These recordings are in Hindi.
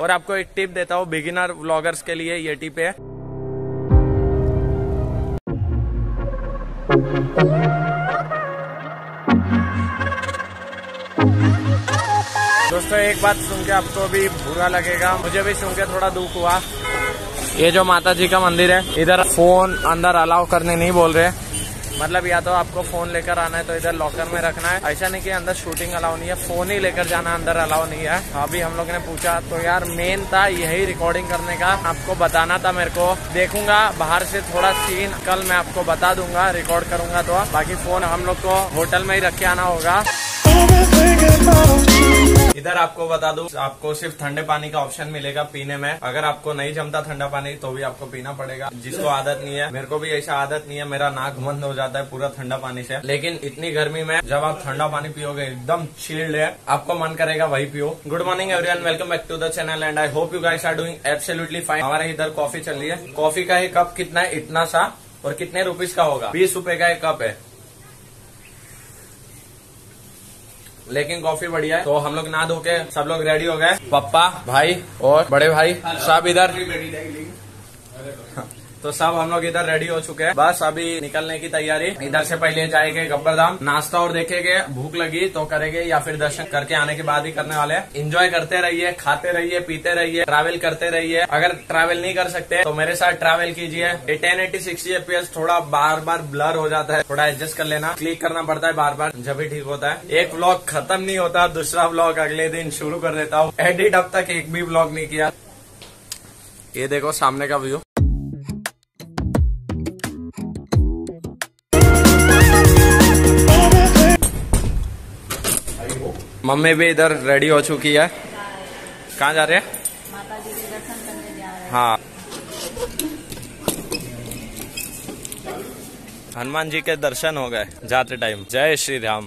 और आपको एक टिप देता हूँ बिगिनर व्लॉगर्स के लिए, ये टिप है। दोस्तों एक बात सुन के आपको भी बुरा लगेगा, मुझे भी सुन के थोड़ा दुख हुआ। ये जो माता जी का मंदिर है, इधर फोन अंदर अलाउ करने नहीं बोल रहे। मतलब या तो आपको फोन लेकर आना है तो इधर लॉकर में रखना है, ऐसा नहीं कि अंदर शूटिंग अलाउ नहीं है, फोन ही लेकर जाना अंदर अलाउ नहीं है। अभी हम लोग ने पूछा तो यार मेन था यही रिकॉर्डिंग करने का, आपको बताना था मेरे को। देखूंगा बाहर से थोड़ा सीन कल मैं आपको बता दूंगा, रिकॉर्ड करूंगा तो। बाकी फोन हम लोग को होटल में ही रख के आना होगा। इधर आपको बता दूं, आपको सिर्फ ठंडे पानी का ऑप्शन मिलेगा पीने में। अगर आपको नहीं जमता ठंडा पानी तो भी आपको पीना पड़ेगा, जिसको आदत नहीं है। मेरे को भी ऐसा आदत नहीं है, मेरा नाक बंद हो जाता है पूरा ठंडा पानी से। लेकिन इतनी गर्मी में जब आप ठंडा पानी पियोगे एकदम चिल्ड है, आपको मन करेगा वही पियो। Good morning everyone, welcome back to the channel and I hope you guys are doing absolutely fine. हमारे इधर कॉफी चल रही है। कॉफी का एक कप कितना है? इतना सा। और कितने रुपीज का होगा? 20 रुपए का एक कप है, लेकिन कॉफी बढ़िया है। तो हम लोग नहा धो के सब लोग रेडी हो गए, पापा, भाई और बड़े भाई सब इधर। तो सब हम लोग इधर रेडी हो चुके हैं, बस अभी निकलने की तैयारी। इधर से पहले जाएंगे गब्बर धाम, नाश्ता और देखेंगे, भूख लगी तो करेंगे या फिर दर्शन करके आने के बाद ही करने वाले हैं। एंजॉय करते रहिए, खाते रहिए, पीते रहिए, ट्रैवल करते रहिए। अगर ट्रैवल नहीं कर सकते तो मेरे साथ ट्रैवल कीजिए। 1080 60 FPS थोड़ा बार बार ब्लर हो जाता है, थोड़ा एडजस्ट कर लेना, क्लिक करना पड़ता है बार बार, जब भी ठीक होता है। एक व्लॉग खत्म नहीं होता, दूसरा व्लॉग अगले दिन शुरू कर देता हूँ। एडिट अब तक एक भी व्लॉग नहीं किया। ये देखो सामने का व्यू। मम्मी भी इधर रेडी हो चुकी है। कहाँ जा रहे हैं? माता जी के दर्शन करने जा रहे हैं। हाँ, हनुमान जी के दर्शन हो गए जाते टाइम। जय श्री राम।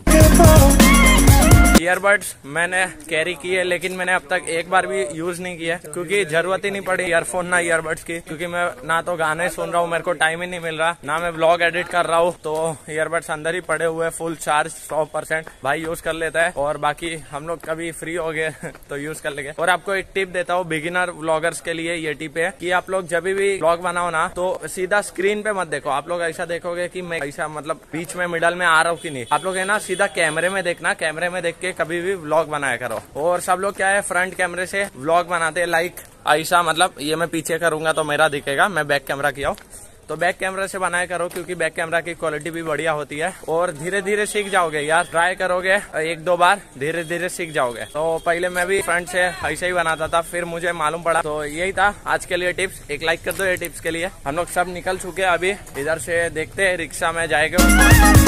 ईयरबड्स मैंने कैरी किए, लेकिन मैंने अब तक एक बार भी यूज नहीं किया, क्योंकि जरूरत ही नहीं पड़ी ईयरफोन ना ईयरबड्स की। क्योंकि मैं ना तो गाने सुन रहा हूँ, मेरे को टाइम ही नहीं मिल रहा, ना मैं व्लॉग एडिट कर रहा हूँ। तो ईयरबड्स अंदर ही पड़े हुए, फुल चार्ज 100% भाई यूज कर लेता है। और बाकी हम लोग कभी फ्री हो गए तो यूज कर लेंगे। और आपको एक टिप देता हूँ बिगिनर व्लॉगर्स के लिए, ये टिप है कि आप लोग जब भी व्लॉग बनाओ ना तो सीधा स्क्रीन पे मत देखो। आप लोग ऐसा देखोगे कि मैं ऐसा मतलब बीच में मिडल में आ रहा हूँ कि नहीं। आप लोग है ना सीधा कैमरे में देखना, कैमरे में देख के कभी भी व्लॉग बनाया करो। और सब लोग क्या है फ्रंट कैमरे से व्लॉग बनाते हैं, लाइक ऐसा, मतलब ये मैं पीछे करूंगा तो मेरा दिखेगा, मैं बैक कैमरा किया हूँ तो बैक कैमरा से बनाया करो, क्योंकि बैक कैमरा की क्वालिटी भी बढ़िया होती है। और धीरे धीरे सीख जाओगे यार, ट्राई करोगे 1-2 बार, धीरे धीरे सीख जाओगे। तो पहले मैं भी फ्रंट से ऐसे ही बनाता था, फिर मुझे मालूम पड़ा। तो यही था आज के लिए टिप्स। एक लाइक कर दो ये टिप्स के लिए। हम लोग सब निकल चुके हैं, अभी इधर से देखते हैं रिक्शा में जाएंगे।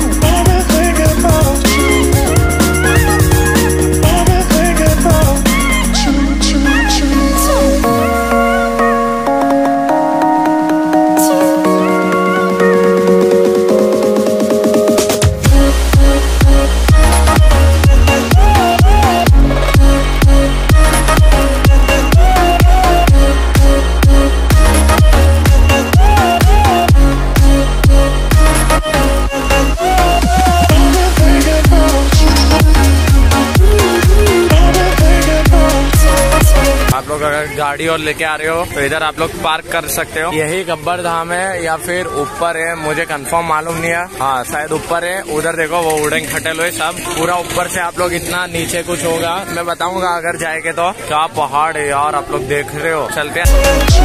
गाड़ी और लेके आ रहे हो तो इधर आप लोग पार्क कर सकते हो। यही गब्बर धाम है या फिर ऊपर है, मुझे कंफर्म मालूम नहीं है। हाँ शायद ऊपर है। उधर देखो वो वुडन खटेल हुए सब, पूरा ऊपर से आप लोग इतना नीचे कुछ होगा, मैं बताऊंगा अगर जाएंगे तो। क्या पहाड़ है यार, आप लोग देख रहे हो। चलते हैं।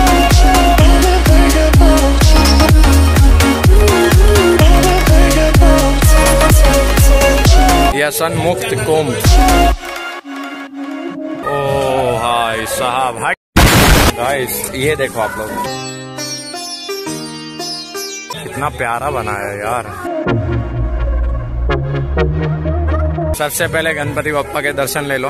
व्यसन मुक्त कुंभ। ओ भाई साहब, हाय गाइस, ये देखो आप लोग कितना प्यारा बनाया है यार। सबसे पहले गणपति बप्पा के दर्शन ले लो।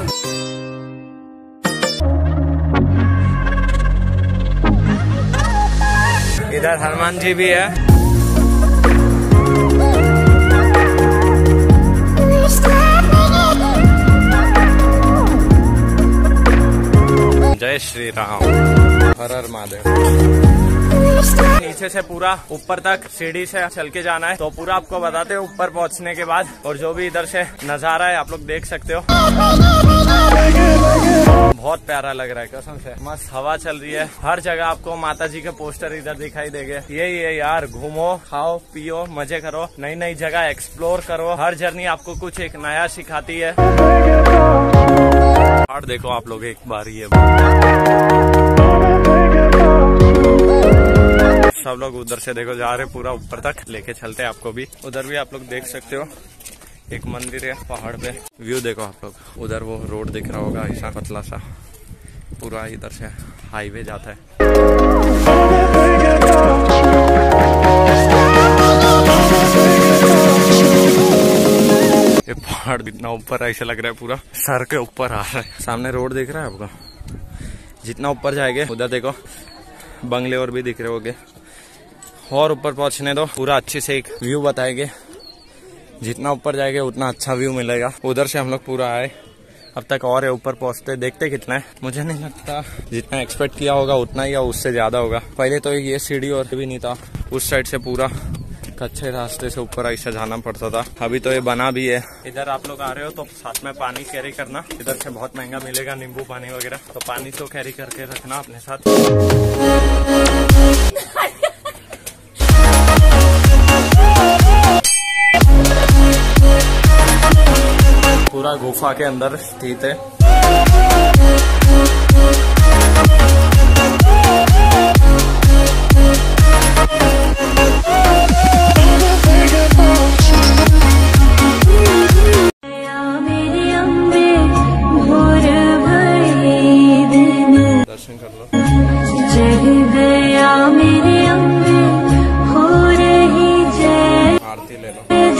इधर हनुमान जी भी है। जय श्री राम, हर हर महादेव। नीचे से पूरा ऊपर तक सीढ़ी से चल के जाना है, तो पूरा आपको बताते हैं ऊपर पहुंचने के बाद। और जो भी इधर से नजारा है आप लोग देख सकते हो। बहुत प्यारा लग रहा है कसम से, मस्त हवा चल रही है। हर जगह आपको माता जी के पोस्टर इधर दिखाई देंगे। यही है यार, घूमो खाओ पियो मजे करो, नई नई जगह एक्सप्लोर करो। हर जर्नी आपको कुछ एक नया सिखाती है। और देखो आप लोग एक बार ये सब लोग उधर से देखो जा रहे पूरा ऊपर तक, लेके चलते हैं आपको भी। उधर भी आप लोग देख सकते हो एक मंदिर है पहाड़ पे। व्यू देखो आप लोग, उधर वो रोड दिख रहा होगा ऐसा पतला सा, पूरा इधर से हाईवे जाता है। ये पहाड़ इतना ऊपर ऐसा लग रहा है पूरा सर के ऊपर आ रहा है। सामने रोड दिख रहा है आपको, जितना ऊपर जाएंगे उधर देखो बंगले और भी दिख रहे होंगे। और ऊपर पहुंचने दो, पूरा अच्छे से एक व्यू बताएंगे। जितना ऊपर जाएंगे उतना अच्छा व्यू मिलेगा। उधर से हम लोग पूरा आए अब तक और है, ऊपर पहुंचते देखते कितना है। मुझे नहीं लगता जितना एक्सपेक्ट किया होगा उतना ही या उससे ज्यादा होगा। पहले तो ये सीढ़ी और भी नहीं था, उस साइड से पूरा कच्चे रास्ते से ऊपर ऐसा जाना पड़ता था। अभी तो ये बना भी है। इधर आप लोग आ रहे हो तो साथ में पानी कैरी करना, इधर से बहुत महंगा मिलेगा नींबू पानी वगैरह, तो पानी तो कैरी करके रखना अपने साथ। पूरा गुफा के अंदर स्थित है। दर्शन कर लो। आरती ले लो।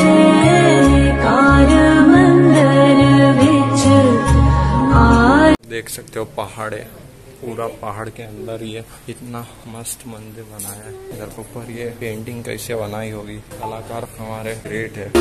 देख सकते हो पहाड़ है, पूरा पहाड़ के अंदर ही है। इतना मस्त मंदिर बनाया है। इधर ऊपर ये पेंटिंग कैसे बनाई होगी, कलाकार हमारे ग्रेट है।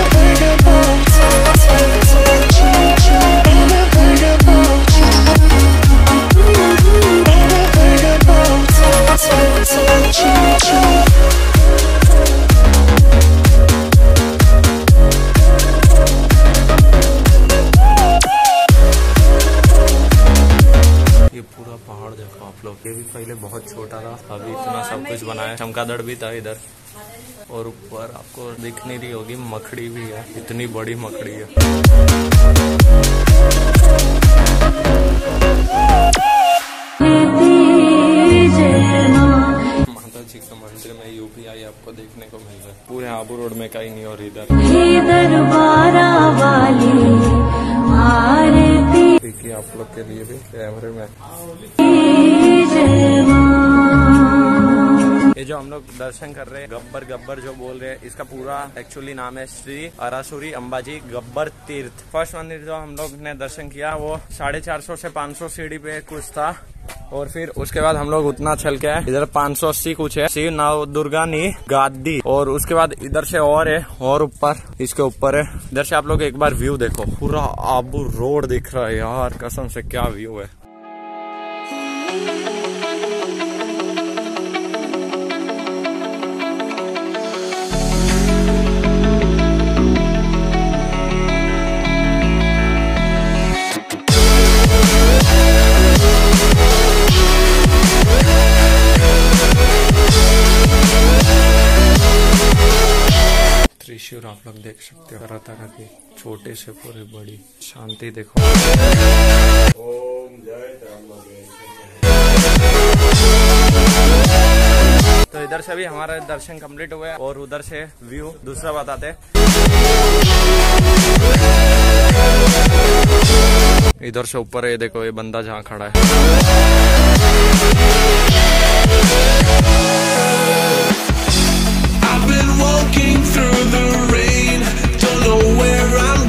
ये पूरा पहाड़ देखो आप लोग, ये भी पहले बहुत छोटा था, अभी इतना सब कुछ बनाया। चमगादड़ भी था इधर, और ऊपर आपको दिख नहीं रही होगी मकड़ी भी है, इतनी बड़ी मकड़ी है। माता जी के मंदिर में यूपीआई आपको देखने को मिल रहा है, पूरे आबू रोड में कहीं नहीं। और इधर देखिए आप लोग के लिए भी कैमरे में ये जो हम लोग दर्शन कर रहे हैं गब्बर जो बोल रहे हैं, इसका पूरा एक्चुअली नाम है श्री अरासुरी अंबाजी गब्बर तीर्थ। फर्स्ट मंदिर जो हम लोग ने दर्शन किया वो 450 से 500 सीढ़ी पे कुछ था, और फिर उसके बाद हम लोग उतना चल के आए। इधर 580 कुछ है, शिव नव दुर्गा नी गादी, और उसके बाद इधर से और है, और ऊपर इसके ऊपर है। इधर से आप लोग एक बार व्यू देखो, पूरा आबू रोड दिख रहा है यार, कसम से क्या व्यू है। त्रिशूल आप लोग देख सकते हो, तरह तरह की, छोटे से पूरे बड़ी। शांति देखो। ओम जय तो इधर से भी हमारा दर्शन कंप्लीट हुआ है, और उधर से व्यू दूसरा बताते। इधर से ऊपर है, देखो ये बंदा जहाँ खड़ा है। I've been walking through the rain, don't know where I'm